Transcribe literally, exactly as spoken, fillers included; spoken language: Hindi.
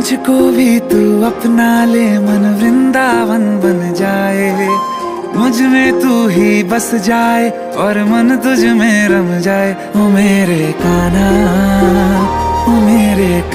मुझको भी तू अपना ले, मन वृंदावन बन जाए। मुझ में तू ही बस जाए और मन तुझ में रम जाए। ओ मेरे कान्हा, ओ मेरे